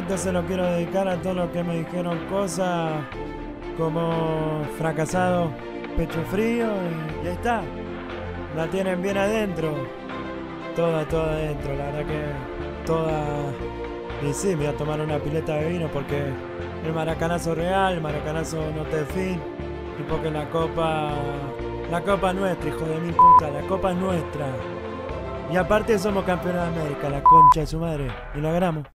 Esto se lo quiero dedicar a todos los que me dijeron cosas como fracasado, pecho frío y ahí está. La tienen bien adentro. Toda adentro, la verdad que toda. Y sí, me voy a tomar una pileta de vino porque el maracanazo real, el maracanazo no te fin. Y porque la copa es nuestra, hijo de mil puta, la copa es nuestra. Y aparte somos campeones de América, la concha de su madre. Y lo ganamos.